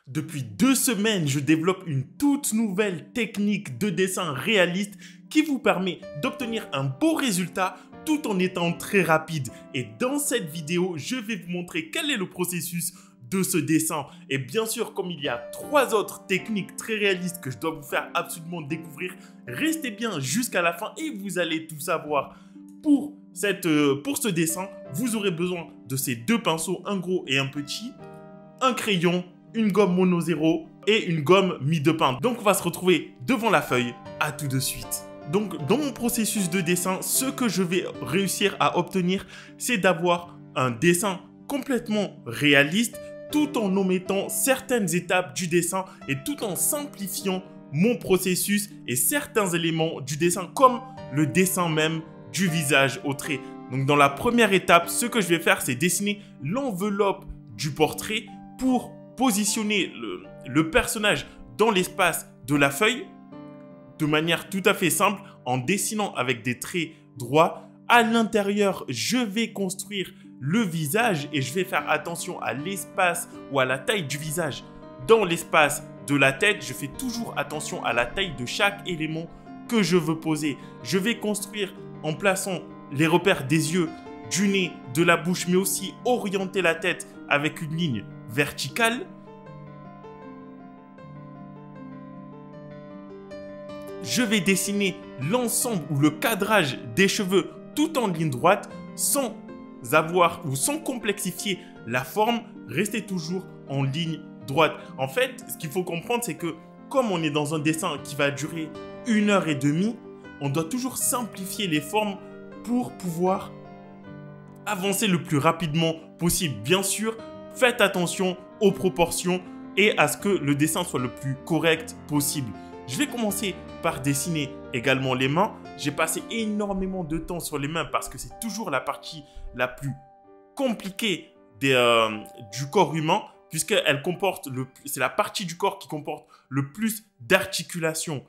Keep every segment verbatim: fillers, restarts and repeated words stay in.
Depuis deux semaines, je développe une toute nouvelle technique de dessin réaliste qui vous permet d'obtenir un beau résultat tout en étant très rapide. Et dans cette vidéo, je vais vous montrer quel est le processus de ce dessin. Et bien sûr, comme il y a trois autres techniques très réalistes que je dois vous faire absolument découvrir, restez bien jusqu'à la fin et vous allez tout savoir. Pour, cette, euh, pour ce dessin, vous aurez besoin de ces deux pinceaux, un gros et un petit, un crayon, une gomme mono zéro et une gomme mie de pain. Donc on va se retrouver devant la feuille. À tout de suite. Donc dans mon processus de dessin, ce que je vais réussir à obtenir, c'est d'avoir un dessin complètement réaliste tout en omettant certaines étapes du dessin et tout en simplifiant mon processus et certains éléments du dessin comme le dessin même du visage au trait. Donc dans la première étape, ce que je vais faire, c'est dessiner l'enveloppe du portrait pour positionner le, le personnage dans l'espace de la feuille de manière tout à fait simple en dessinant avec des traits droits. À l'intérieur, je vais construire le visage et je vais faire attention à l'espace ou à la taille du visage. Dans l'espace de la tête, je fais toujours attention à la taille de chaque élément que je veux poser. Je vais construire en plaçant les repères des yeux, du nez, de la bouche, mais aussi orienter la tête avec une ligne verticale. Je vais dessiner l'ensemble ou le cadrage des cheveux tout en ligne droite sans avoir ou sans complexifier la forme, rester toujours en ligne droite. En fait, ce qu'il faut comprendre, c'est que comme on est dans un dessin qui va durer une heure et demie, on doit toujours simplifier les formes pour pouvoir avancer le plus rapidement possible. Bien sûr, faites attention aux proportions et à ce que le dessin soit le plus correct possible. Je vais commencer par dessiner également les mains. J'ai passé énormément de temps sur les mains parce que c'est toujours la partie la plus compliquée des, euh, du corps humain puisqu'elle comporte, le, c'est la partie du corps qui comporte le plus d'articulations.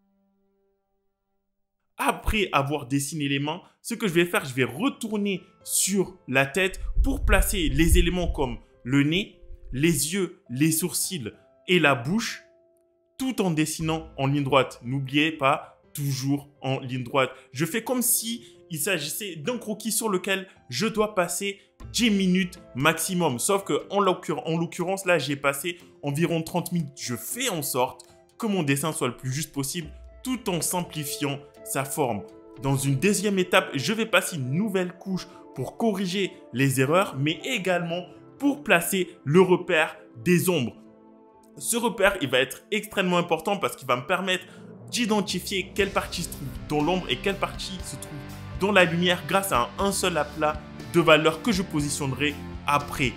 Après avoir dessiné les mains, ce que je vais faire, je vais retourner sur la tête pour placer les éléments comme le nez, les yeux, les sourcils et la bouche, tout en dessinant en ligne droite. N'oubliez pas, toujours en ligne droite. Je fais comme si il s'agissait d'un croquis sur lequel je dois passer dix minutes maximum. Sauf qu'en l'occurrence, là, j'ai passé environ trente minutes. Je fais en sorte que mon dessin soit le plus juste possible tout en simplifiant sa forme. Dans une deuxième étape, je vais passer une nouvelle couche pour corriger les erreurs, mais également pour placer le repère des ombres. Ce repère, il va être extrêmement important parce qu'il va me permettre d'identifier quelle partie se trouve dans l'ombre et quelle partie se trouve dans la lumière grâce à un, un seul aplat de valeurs que je positionnerai après.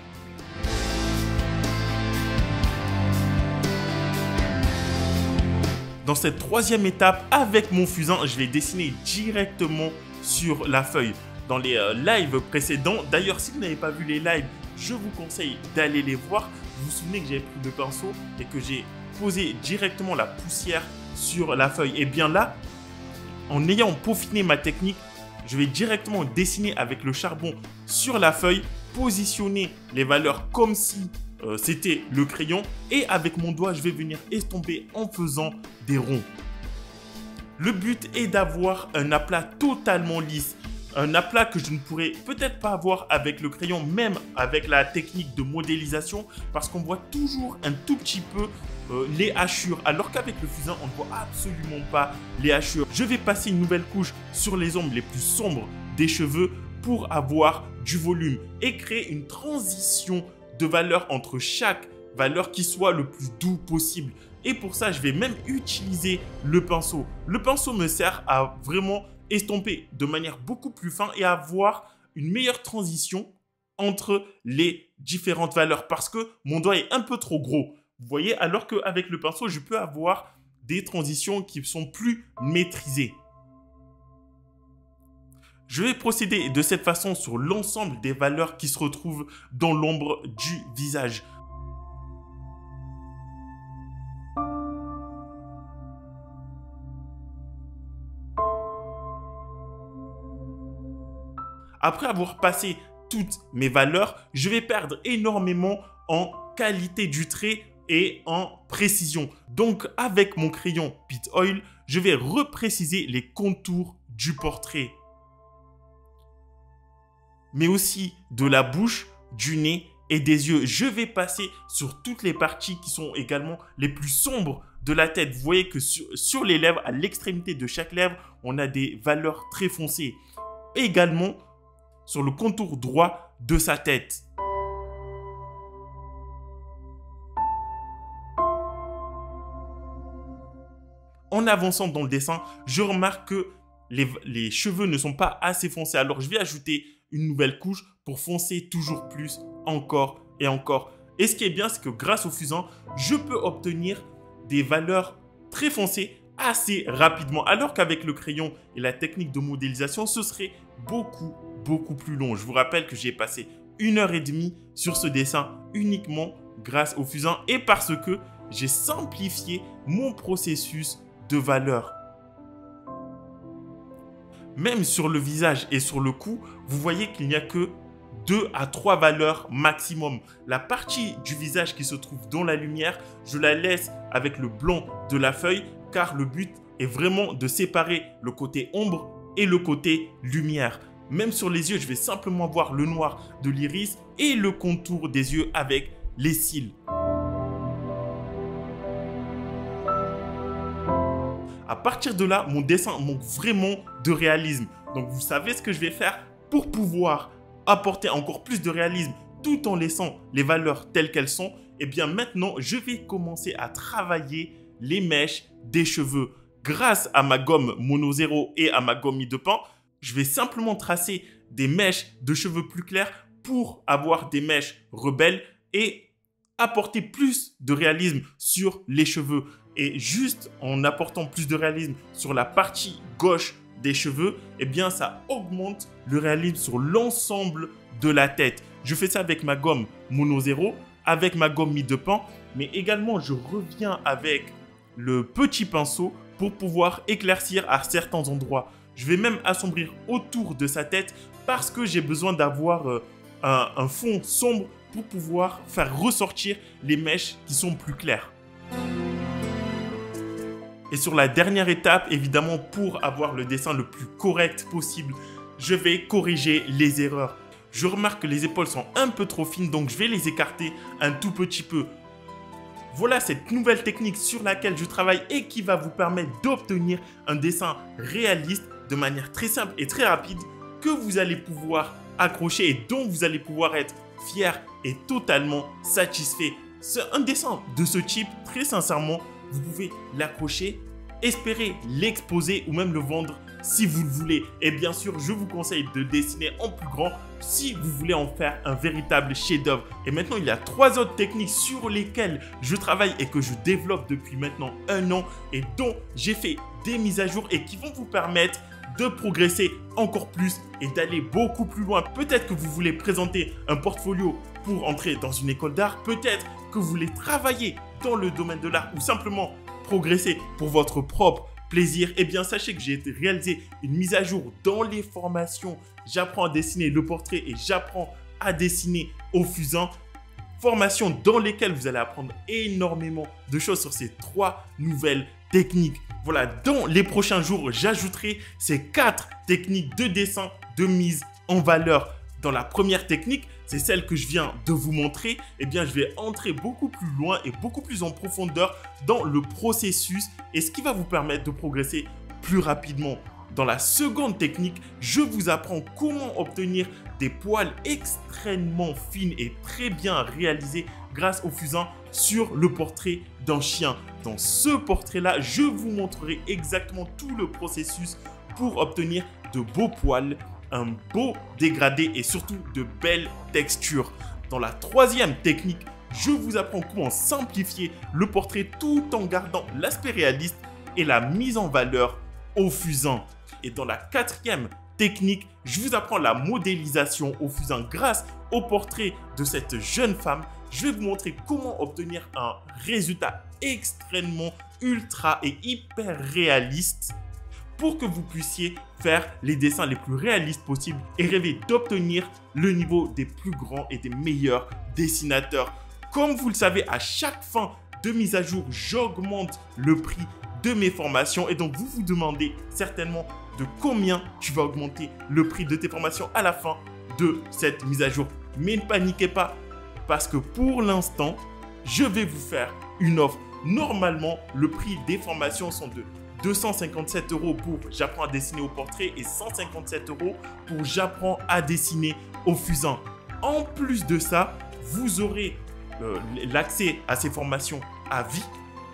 Dans cette troisième étape, avec mon fusain, je vais dessiner directement sur la feuille. Dans les euh, lives précédents, d'ailleurs, si vous n'avez pas vu les lives, je vous conseille d'aller les voir. Vous vous souvenez que j'avais pris le pinceau et que j'ai posé directement la poussière sur la feuille. Et bien là, en ayant peaufiné ma technique, je vais directement dessiner avec le charbon sur la feuille, positionner les valeurs comme si euh, c'était le crayon. Et avec mon doigt, je vais venir estomper en faisant des ronds. Le but est d'avoir un aplat totalement lisse. Un aplat que je ne pourrais peut-être pas avoir avec le crayon, même avec la technique de modélisation, parce qu'on voit toujours un tout petit peu euh, les hachures, alors qu'avec le fusain, on ne voit absolument pas les hachures. Je vais passer une nouvelle couche sur les ombres les plus sombres des cheveux pour avoir du volume et créer une transition de valeur entre chaque valeur qui soit le plus doux possible. Et pour ça, je vais même utiliser le pinceau. Le pinceau me sert à vraiment estomper de manière beaucoup plus fin et avoir une meilleure transition entre les différentes valeurs parce que mon doigt est un peu trop gros. Vous voyez, alors qu'avec le pinceau, je peux avoir des transitions qui sont plus maîtrisées. Je vais procéder de cette façon sur l'ensemble des valeurs qui se retrouvent dans l'ombre du visage. Après avoir passé toutes mes valeurs, je vais perdre énormément en qualité du trait et en précision. Donc avec mon crayon Pit Oil, je vais repréciser les contours du portrait, mais aussi de la bouche, du nez et des yeux. Je vais passer sur toutes les parties qui sont également les plus sombres de la tête. Vous voyez que sur, sur les lèvres, à l'extrémité de chaque lèvre, on a des valeurs très foncées. Et également sur le contour droit de sa tête. En avançant dans le dessin, je remarque que les, les cheveux ne sont pas assez foncés. Alors, je vais ajouter une nouvelle couche pour foncer toujours plus, encore et encore. Et ce qui est bien, c'est que grâce au fusain, je peux obtenir des valeurs très foncées assez rapidement. Alors qu'avec le crayon et la technique de modélisation, ce serait beaucoup, beaucoup plus long. Je vous rappelle que j'ai passé une heure et demie sur ce dessin uniquement grâce au fusain et parce que j'ai simplifié mon processus de valeur. Même sur le visage et sur le cou, vous voyez qu'il n'y a que deux à trois valeurs maximum. La partie du visage qui se trouve dans la lumière, je la laisse avec le blanc de la feuille car le but est vraiment de séparer le côté ombre et le côté lumière. Même sur les yeux, je vais simplement voir le noir de l'iris et le contour des yeux avec les cils. À partir de là, mon dessin manque vraiment de réalisme. Donc, vous savez ce que je vais faire pour pouvoir apporter encore plus de réalisme tout en laissant les valeurs telles qu'elles sont. Et bien maintenant, je vais commencer à travailler les mèches des cheveux. Grâce à ma gomme Mono zéro et à ma gomme mie de pain, je vais simplement tracer des mèches de cheveux plus clairs pour avoir des mèches rebelles et apporter plus de réalisme sur les cheveux. Et juste en apportant plus de réalisme sur la partie gauche des cheveux, eh bien ça augmente le réalisme sur l'ensemble de la tête. Je fais ça avec ma gomme Mono zéro, avec ma gomme mie de pain, mais également je reviens avec le petit pinceau pour pouvoir éclaircir à certains endroits. Je vais même assombrir autour de sa tête parce que j'ai besoin d'avoir euh, un, un fond sombre pour pouvoir faire ressortir les mèches qui sont plus claires. Et sur la dernière étape, évidemment, pour avoir le dessin le plus correct possible, je vais corriger les erreurs. Je remarque que les épaules sont un peu trop fines, donc je vais les écarter un tout petit peu. Voilà cette nouvelle technique sur laquelle je travaille et qui va vous permettre d'obtenir un dessin réaliste de manière très simple et très rapide que vous allez pouvoir accrocher et dont vous allez pouvoir être fier et totalement satisfait. Un dessin de ce type, très sincèrement, vous pouvez l'accrocher, espérer l'exposer ou même le vendre si vous le voulez. Et bien sûr, je vous conseille de dessiner en plus grand si vous voulez en faire un véritable chef-d'œuvre. Et maintenant, il y a trois autres techniques sur lesquelles je travaille et que je développe depuis maintenant un an et dont j'ai fait des mises à jour et qui vont vous permettre de progresser encore plus et d'aller beaucoup plus loin. Peut-être que vous voulez présenter un portfolio pour entrer dans une école d'art. Peut-être que vous voulez travailler dans le domaine de l'art ou simplement progresser pour votre propre plaisir. Eh bien, sachez que j'ai réalisé une mise à jour dans les formations. J'apprends à dessiner le portrait et j'apprends à dessiner au fusain. Formations dans lesquelles vous allez apprendre énormément de choses sur ces trois nouvelles techniques. Voilà, dans les prochains jours, j'ajouterai ces quatre techniques de dessin de mise en valeur. Dans la première technique, c'est celle que je viens de vous montrer, eh bien, je vais entrer beaucoup plus loin et beaucoup plus en profondeur dans le processus et ce qui va vous permettre de progresser plus rapidement. Dans la seconde technique, je vous apprends comment obtenir des poils extrêmement fines et très bien réalisés grâce au fusain sur le portrait d'un chien. Dans ce portrait-là, je vous montrerai exactement tout le processus pour obtenir de beaux poils, un beau dégradé et surtout de belles textures. Dans la troisième technique, je vous apprends comment simplifier le portrait tout en gardant l'aspect réaliste et la mise en valeur au fusain. Et dans la quatrième technique, je vous apprends la modélisation au fusain grâce au portrait de cette jeune femme. Je vais vous montrer comment obtenir un résultat extrêmement ultra et hyper réaliste pour que vous puissiez faire les dessins les plus réalistes possibles et rêver d'obtenir le niveau des plus grands et des meilleurs dessinateurs. Comme vous le savez, à chaque fin de mise à jour, j'augmente le prix de mes formations. Et donc, vous vous demandez certainement de combien tu vas augmenter le prix de tes formations à la fin de cette mise à jour. Mais ne paniquez pas, parce que pour l'instant, je vais vous faire une offre. Normalement, le prix des formations sont de deux cent cinquante-sept euros pour J'apprends à dessiner au portrait et cent cinquante-sept euros pour J'apprends à dessiner au fusain. En plus de ça, vous aurez euh, l'accès à ces formations à vie,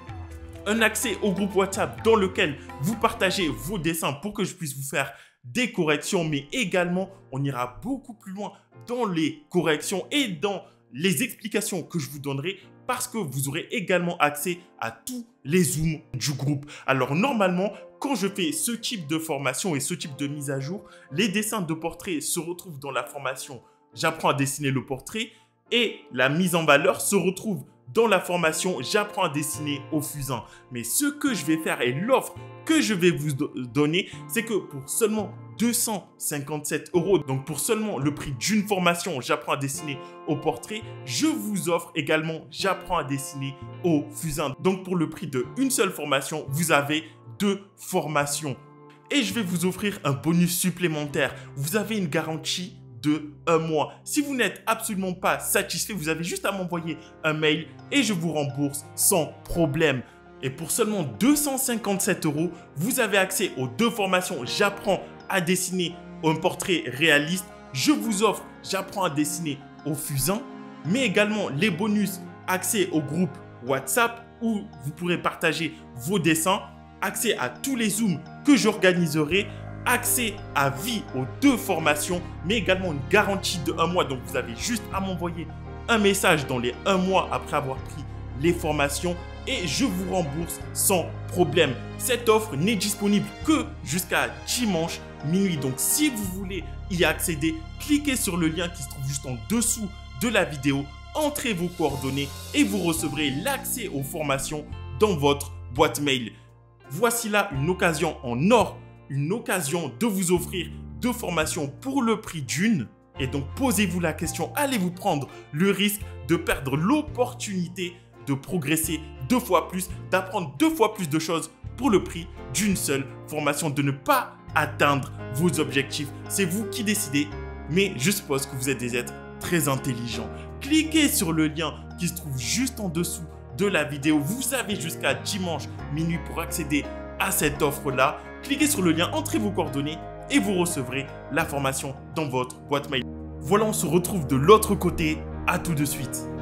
un accès au groupe WhatsApp dans lequel vous partagez vos dessins pour que je puisse vous faire des corrections, mais également, on ira beaucoup plus loin dans les corrections et dans les explications que je vous donnerai parce que vous aurez également accès à tous les zooms du groupe. Alors normalement, quand je fais ce type de formation et ce type de mise à jour, les dessins de portrait se retrouvent dans la formation J'apprends à dessiner le portrait et la mise en valeur se retrouve dans la formation J'apprends à dessiner au fusain. Mais ce que je vais faire et l'offre que je vais vous donner, c'est que pour seulement deux cent cinquante-sept euros, donc pour seulement le prix d'une formation J'apprends à dessiner au portrait, je vous offre également J'apprends à dessiner au fusain. Donc pour le prix d'une seule formation, vous avez deux formations. Et je vais vous offrir un bonus supplémentaire. Vous avez une garantie de un mois. Si vous n'êtes absolument pas satisfait, vous avez juste à m'envoyer un mail et je vous rembourse sans problème. Et pour seulement deux cent cinquante-sept euros, vous avez accès aux deux formations J'apprends à dessiner un portrait réaliste. Je vous offre J'apprends à dessiner au fusain, mais également les bonus, accès au groupe WhatsApp où vous pourrez partager vos dessins, accès à tous les zooms que j'organiserai, accès à vie aux deux formations, mais également une garantie de un mois. Donc, vous avez juste à m'envoyer un message dans les un mois après avoir pris les formations et je vous rembourse sans problème. Cette offre n'est disponible que jusqu'à dimanche minuit. Donc, si vous voulez y accéder, cliquez sur le lien qui se trouve juste en dessous de la vidéo, entrez vos coordonnées et vous recevrez l'accès aux formations dans votre boîte mail. Voici là une occasion en or, une occasion de vous offrir deux formations pour le prix d'une. Et donc, posez-vous la question, allez-vous prendre le risque de perdre l'opportunité de progresser deux fois plus, d'apprendre deux fois plus de choses pour le prix d'une seule formation, de ne pas atteindre vos objectifs? C'est vous qui décidez, mais je suppose que vous êtes des êtres très intelligents. Cliquez sur le lien qui se trouve juste en dessous de la vidéo. Vous avez jusqu'à dimanche minuit pour accéder à cette offre-là. Cliquez sur le lien, entrez vos coordonnées et vous recevrez la formation dans votre boîte mail. Voilà, on se retrouve de l'autre côté. À tout de suite.